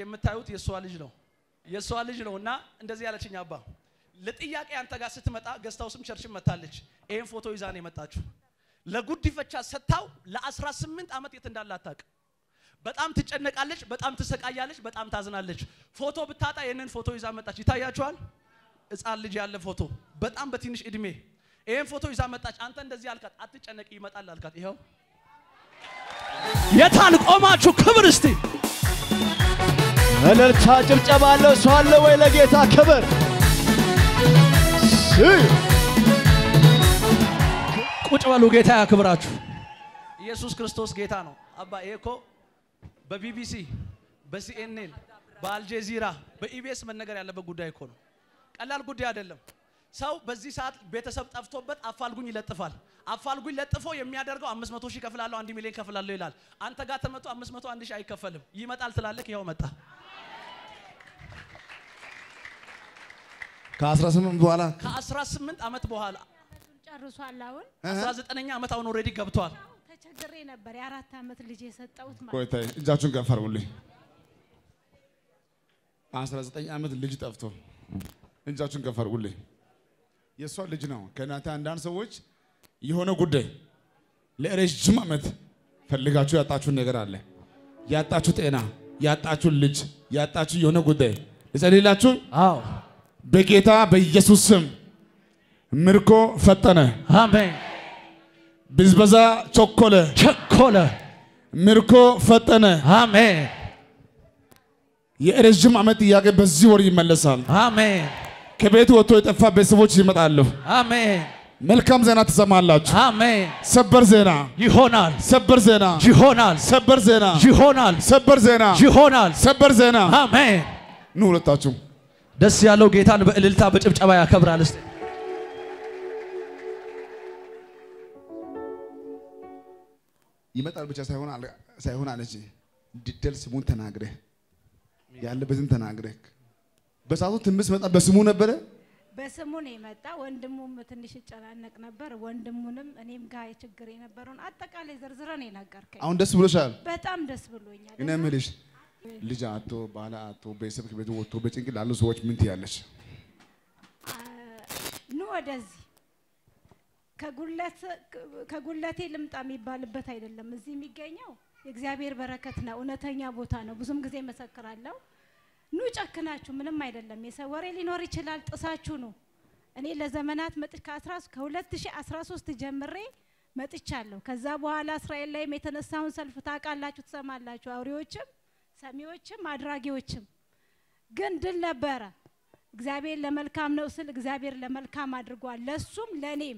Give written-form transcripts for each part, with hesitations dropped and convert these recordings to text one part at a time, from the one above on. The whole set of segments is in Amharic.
የምታዩት የሷ ልጅ ነውና እንደዚህ ያለችኝ አባ ለጥያቄ አንተ ጋር ስትመጣ ገስታውስም ቸርችም መጣለች ይሄን ፎቶ ይዛ ነው የመጣችው ለጉዲፈቻ ሰጣው ለ18 አመት የት እንዳላታቅ በጣም ትጨነቃለች በጣም ትሰቃያለች በጣም ታዝናለች ፎቶ ብታጣ የነን ፎቶ ይዛ መጣች ይታያችኋል ሕፃን ልጅ ያለ ፎቶ በጣም በትንሽ እድሜ ይሄን ፎቶ ይዛ መጣች አንተ እንደዚህ አልካት አትጨነቂ ይመጣል አልካት ይሄው የታል ቆማችሁ ክብር እስቲ እልልታ ጭብጨባ አለው ሰው አለ ወይ ለጌታ ክብር ቁጭ በሉ ጌታ ያክብራችሁ ኢየሱስ ክርስቶስ ጌታ ነው አባ ኤኮ በቢቢሲ በሲኤንኤን በአልጀዚራ በኢቢኤስ መነገር ያለበት ጉዳይ እኮ ነው ቀላል ጉዳይ አይደለም ሰው በዚህ ሰዓት ቤተሰብ ጠፍቶበት አፋልጉኝ ይለጥፋል አፋልጉኝ ለጥፎ የሚያደርገው 500,000 ከፍላለሁ 1 ሚሊዮን ከፍላለሁ ይላል አንተ ጋር ተመቶ 500 1,000 አይከፈልም ይመጣል ትላለህ ይሄው መጣ ከ18 አመት በኋላ ጨርሷል አሁን 19ኛ አመት አሁን ኦሬዲ ገብቷል ተቸግሬ ነበር የ4 አመት ልጅ የሰጠውት ማለት ቆይታይ እጃችሁን ገፈሩልኝ 19 አመት ልጅ ጠፍቶ እጃችሁን ገፈሩልኝ የሷ ልጅ ነው ከናታ አንዳንድ ሰዎች የሆነ ጉዳይ ለረጅም አመት ፈልጋችሁ ያጣችሁ ነገር አለ ያጣችሁ ጤና ያጣችሁ ልጅ ያጣችሁ የሆነ ጉዳይ እጸልይላችሁ አዎ በጌታ በኢየሱስ ስም ምርኮ ፈጠነ አሜን ብዝበዛ ቸኮለ ምርኮ ፈጠነ አሜን የረጅም አመት ጥያቄ በዚህ ወር ይመለሳል አሜን ከቤት ወጥቶ የጠፋ ቤተሰቦች ይመጣሉ አሜን መልካም ዜና ትሰማላችሁ አሜን ሰበር ዜና ይሆናል ሰበር ዜና ይሆናል ሰበር ዜና ይሆናል ሰበር ዜና ይሆናል ሰበር ዜና አሜን ኑ ሁለታችሁ ደስ ያለው ጌታን በእልልታ በጭብጨባ ያከብራል እስቲ ይመጣል ብቻ ሳይሆን አለች ዲቴል ስሙን ተናግረህ ያለበትን ተናግረህ በሳቱ ትምስ መጣ በስሙ ነበር በስሙ ነው የመጣ ወንድሙም ትንሽ ይጨናነቅ ነበር ወንድሙንም እኔም ጋር ችግር የነበረውን አጠቃላይ ዘርዝረን የነገርከኝ አሁን ደስ ብሎሻል በጣም ደስ ብሎኛል እኔ ምልሽ ልጅ አቶ ባላ አቶ ቤተሰብ ከቤቱ ወጥቶ በጭንቅል ያሉ ሰዎች ምን ትያለሽ ኑ ወደዚህ ከጉለቴ ልምጣ የሚባልበት አይደለም እዚህ የሚገኘው የእግዚአብሔር በረከት ነው እውነተኛ ቦታ ነው ብዙም ጊዜ መሰክራለሁ ኑ ጨክናችሁ ምንም አይደለም የሰው ወሬ ሊኖር ይችላል ጥሳችሁ ነው እኔ ለዘመናት ከ2013 ጀምሬ መጥቻለሁ ከዛ በኋላ እስራኤል ላይ የተነሳውን ሰልፍ ታቃላችሁ ተሰማላችሁ አውሪዎችም ሰሚዎችም አድራጊዎችም ግን ድል ነበረ እግዚአብሔር ለመልካም ነው ስል እግዚአብሔር ለመልካም አድርጓል ለሱም ለኔም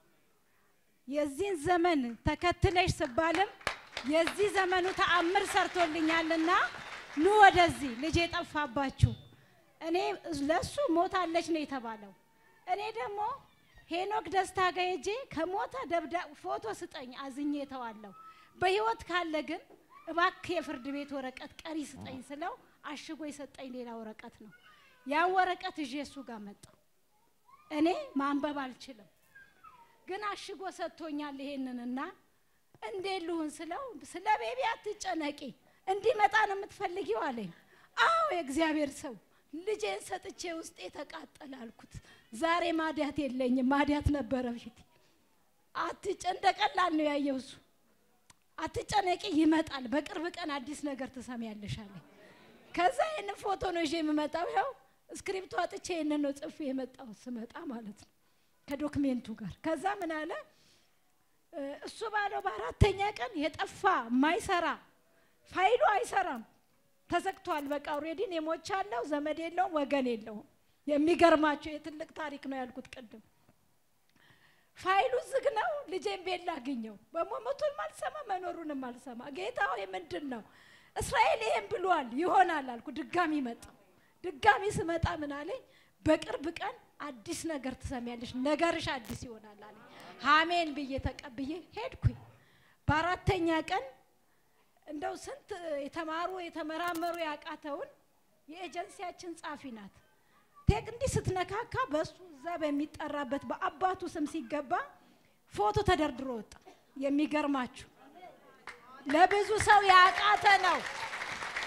የዚህን ዘመን ተከትለሽ ስባልም የዚህ ዘመኑ ተአምር ሰርቶልኛልና ኑ ወደዚህ ልጅ የጠፋባችሁ እኔ ለሱ ሞታለች ነው የተባለው እኔ ደግሞ ሄኖክ ደስታ ጋር ሄጄ ከሞተ ፎቶ ስጠኝ አዝኜ ተዋለው በህይወት ካለ ግን እባክህ የፍርድ ቤት ወረቀት ቀሪ ስጠኝ ስለው አሽጎ የሰጠኝ ሌላ ወረቀት ነው ያን ወረቀት እሱ ጋር መጣ እኔ ማንበብ አልችልም ግን አሽጎ ሰጥቶኛል ይሄንንና እንዴልሁን ስለው ስለ ቤቢ አትጨነቂ እንዲመጣ ነው የምትፈልጊው አለኝ አዎ የእግዚአብሔር ሰው ልጄን ሰጥቼ ውስጤ ተቃጠለ አልኩት ዛሬ ማዲያት የለኝም ማዲያት ነበረ ፊት እንደቀላል ነው ያየው እሱ አትጨነቂ ይመጣል በቅርብ ቀን አዲስ ነገር ተሰሚያለሽ አለኝ ከዛ ይሄን ፎቶ ነው ይዤ የምመጣው ያው ስክሪፕቱ አጥቼ ይሄን ነው ጽፌ የመጣው ስመጣ ማለት ነው ከዶክመንቱ ጋር ከዛ ምን አለ እሱ ባለው በአራተኛ ቀን የጠፋ ማይሰራ ፋይሉ አይሰራም ተዘግቷል በቃ ኦሬዲ የሞቻለው ዘመድ የለውም ወገን የለውም የሚገርማችሁ የትልቅ ታሪክ ነው ያልኩት ቀደም ፋይሉ ዝግ ነው ልጄን ቤት ላግኘው በመሞቱን ማልሰማ መኖሩንም ማልሰማ ጌታው ምንድነው እስራኤል ይሄን ብሏል ይሆናል አልኩ ድጋሚ መጣ ድጋሚ ስመጣ ምን አለኝ በቅርብ ቀን አዲስ ነገር ተሰሚያለሽ ነገርሽ አዲስ ይሆናል አለኝ አሜን ብዬ ተቀብዬ ሄድኩኝ በአራተኛ ቀን እንደው ስንት የተመራመሩ ያቃተውን የኤጀንሲያችን ጻፊ ናት ቴክ እንዲህ ስትነካካ በሱ ዘብ የሚጠራበት በአባቱ ስም ሲገባ ፎቶ ተደርድሮ ወጣ የሚገርማችሁ ለብዙ ሰው ያቃተ ነው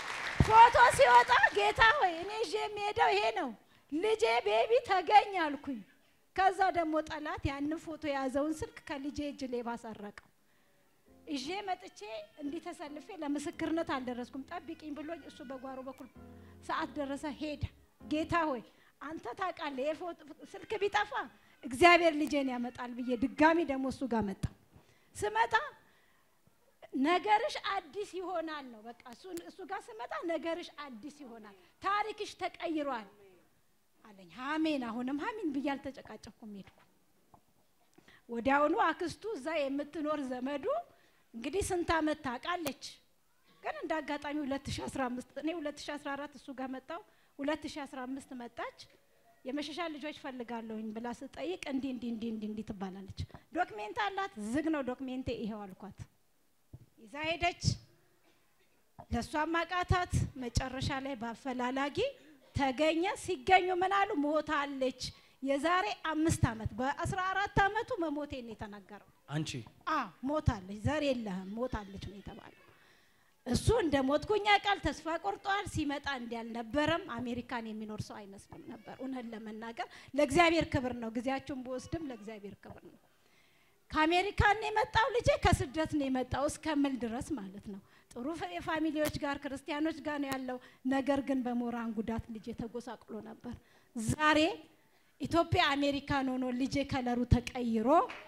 ፎቶ ሲወጣ ጌታ ሆይ እኔ ይዤ የምሄደው ይሄ ነው ልጄ ቤቢ ተገኘ አልኩኝ። ከዛ ደግሞ ጠላት ያንን ፎቶ የያዘውን ስልክ ከልጄ እጅ ሌባ ሰረቀው። ይዤ መጥቼ እንዲህ ተሰልፌ ለምስክርነት አልደረስኩም። ጠብቂኝ ብሎ እሱ በጓሮ በኩል ሰዓት ደረሰ ሄደ። ጌታ ሆይ አንተ ታውቃለህ የፎቶ ስልክ ቢጠፋ እግዚአብሔር ልጄን ያመጣል ብዬ ድጋሚ ደግሞ እሱ ጋር መጣ። ስመጣ ነገርሽ አዲስ ይሆናል ነው በቃ እሱ ጋር ስመጣ ነገርሽ አዲስ ይሆናል ታሪክሽ ተቀይሯል አለኝ። አሜን አሁንም አሜን ብያል ተጨቃጨኩም ሄድኩ። ወዲያውኑ አክስቱ እዛ የምትኖር ዘመዱ እንግዲህ ስንት አመት ታውቃለች ግን እንዳጋጣሚ 2015 እኔ 2014 እሱ ጋር መጣው 2015 መጣች። የመሸሻ ልጆች ፈልጋለሁኝ ብላ ስጠይቅ እንዲ ትባላለች። ዶክሜንት አላት ዝግ ነው ዶክሜንቴ ይሄው አልኳት። ይዛ ሄደች። ለሷ ማቃታት መጨረሻ ላይ ባፈላላጊ ተገኘ። ሲገኙ ምን አሉ ሞታለች። የዛሬ 5 አመት በ14 አመቱ መሞቴን ነው የተናገረው። አንቺ ሞታለች ዘር የለህም ሞታለች ነው የተባለው። እሱ እንደሞትኩኝ ቃል ተስፋ ቆርጧል። ሲመጣ እንዲያልነበረም አሜሪካን የሚኖር ሰው አይመስልም ነበር። እውነት ለመናገር ለእግዚአብሔር ክብር ነው። ግዚያችሁን በወስድም ለእግዚአብሔር ክብር ነው። ከአሜሪካን ነው የመጣው ልጄ ከስደት ነው የመጣው እስከምል ድረስ ማለት ነው። ጥሩ የፋሚሊዎች ጋር ክርስቲያኖች ጋር ነው ያለው። ነገር ግን በሞራን ጉዳት ልጄ ተጎሳቅሎ ነበር። ዛሬ ኢትዮጵያ አሜሪካን ሆኖ ልጄ ከለሩ ተቀይሮ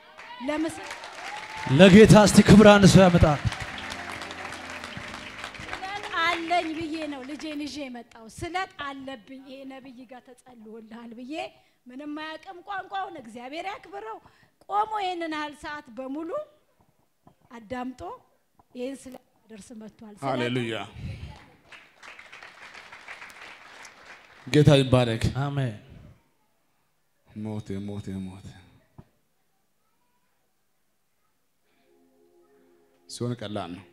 ለጌታ እስቲ ክብራን ሰው ያመጣል አለኝ ብዬ ነው ልጄን ይዤ የመጣው። ስለት አለብኝ ይሄ ነብይ ጋር ተጸልዮልሃል ብዬ ምንም ማያቀም ቋንቋውን እግዚአብሔር ያክብረው ቆሞ ይሄንን ያህል ሰዓት በሙሉ አዳምጦ ይሄን ስለደርስ መጥቷል። ሃሌሉያ ጌታ ይባረክ። አሜን። ሞት ሲሆን ቀላል ነው።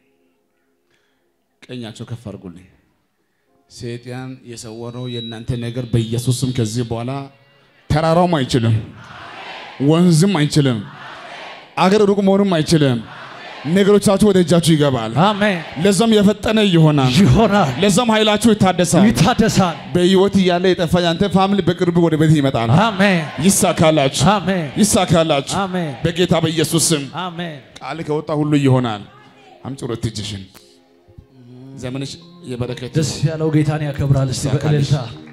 ቀኛቸው ከፍ አድርጉልኝ። ሰይጣን የሰወረው የእናንተ ነገር በኢየሱስም ከዚህ በኋላ ተራራውም አይችልም ወንዝም አይችልም አገር ሩቅ መሆንም አይችልም። ነገሮቻችሁ ወደ እጃችሁ ይገባል። አሜን። ለዛም የፈጠነ ይሆናል። ለዛም ኃይላችሁ ይታደሳል። በህይወት ያለ የጠፋ ያንተ ፋሚሊ በቅርብ ወደ ቤት ይመጣል። አሜን። ይሳካላችሁ። አሜን። በጌታ በኢየሱስ ስም አሜን። ቃል ከወጣ ሁሉ ይሆናል። አምጪ እጅሽን ዘመንሽ የበረከት ደስ ያለው ጌታን ያከብራል። እስቲ በእልልታ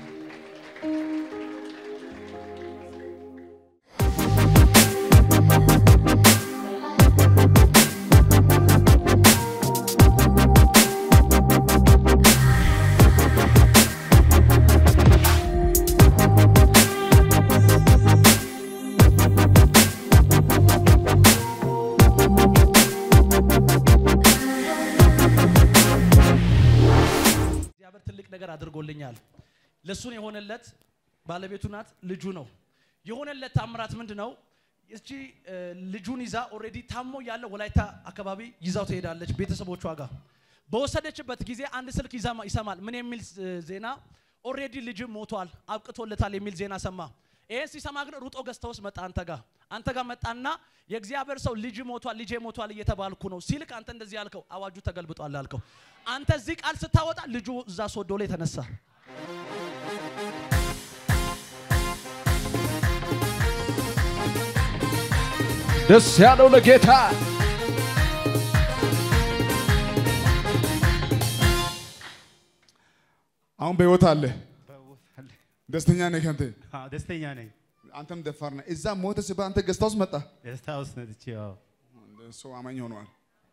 አድርጎልኛል። ለሱን የሆነለት ባለቤቱ ናት ልጁ ነው። የሆነለት ታምራት ምንድነው? እቺ ልጁን ይዛ ኦሬዲ ታሞ ያለ ወላይታ አካባቢ ይዛው ትሄዳለች ቤተሰቦቿ ጋር። በወሰደችበት ጊዜ አንድ ስልክ ይሰማል። ምን የሚል ዜና? ኦሬዲ ልጅ ሞቷል አብቅቶለታል የሚል ዜና ሰማ። ይሄን ሲሰማ ግን ሩጦ ገስታውስ መጣ አንተ ጋር መጣና የእግዚአብሔር ሰው ልጅ ሞቷል እየተባልኩ ነው ሲልክ አንተ እንደዚህ ያልከው አዋጁ ተገልብጧል አልከው። አንተ እዚህ ቃል ስታወጣ ልጁ እዛ ሶዶ ላይ ተነሳ። ደስ ያለው ለጌታ አሁን በህይወት አለ። ደስተኛ ነህ አንተ? ደስተኛ ነኝ። አንተም ደፋር ነህ። እዛ ሞተ ሲባል አንተ ገስታውስ መጣ? ገስታውስ ነጥቼው ሰው አማኝ ሆኗል።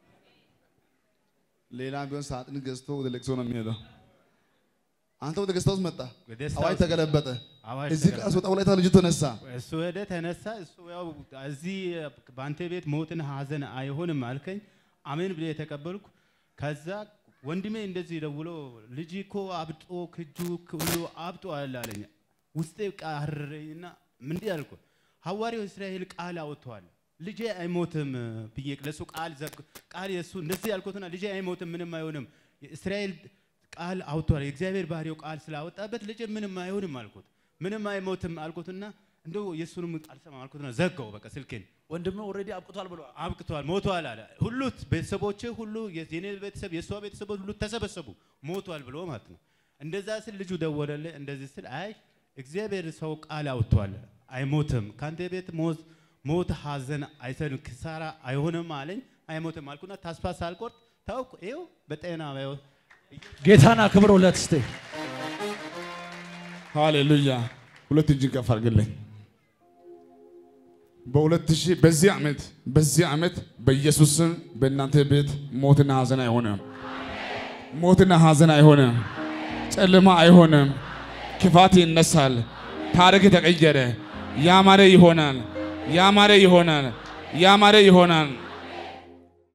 ሌላ ቢሆን ሳጥን ገዝቶ ወደ ለቅሶ ነው የሚሄደው። አንተ ወደ ገስታውስ መጣ። አዋጅ ተገለበጠ። እዚህ ቃስ ወጣ ወላይታ ልጅ ተነሳ። እሱ ወደ ተነሳ። እሱ ያው እዚህ ባንተ ቤት ሞትን ሀዘን አይሆንም አልከኝ። አሜን ብዬ ተቀበልኩ። ከዛ ወንድሜ እንደዚህ ደውሎ ልጅ እኮ አብጦ ክጁ ሁሉ አብጦ አላለኝ። ውስጤ ቃረኝና ምን ያልኩ ሐዋርያው እስራኤል ቃል አውጥቷል። ልጄ አይሞትም ብዬ ለሱ ቃል የሱ እንደዚህ ያልኩትና ልጄ አይሞትም ምንም አይሆንም እስራኤል ቃል አውጥቷል። የእግዚአብሔር ባህሪው ቃል ስላወጣበት ልጄ ምንም አይሆንም አልኩት። ምንም አይሞትም አልኩትና እንደው የሱንም አልሰማም አልኩትና ዘጋው በቃ ስልኬን ወንድሜ ኦሬዲ አብቅቷል ብሏል አብቅቷል ሞቷል አለ ሁሉ ቤተሰቦቼ ሁሉ የኔ ቤተሰብ የሷ ቤተሰቦች ሁሉ ተሰበሰቡ ሞቷል ብሎ ማለት ነው እንደዛ ስል ልጁ ደወለልኝ እንደዚህ ስል አይ እግዚአብሔር ሰው ቃል አውጥቷል አይሞትም ካንተ ቤት ሞት ሐዘን አይሰን ክሳራ አይሆንም አለኝ አይሞትም አልኩና ተስፋ ሳልቆርጥ ታውቁ ይው በጤና ጌታና ክብሩለት እስቲ ሃሌሉያ ሁለት እጅ ከፍ አድርግልኝ በ2000 በዚህ ዓመት በኢየሱስ ስም በእናንተ ቤት ሞትና ሐዘን አይሆንም ሞትና ሐዘን አይሆንም ጨለማ አይሆንም ክፋት ይነሳል ታሪክ ተቀየረ ያማረ ይሆናል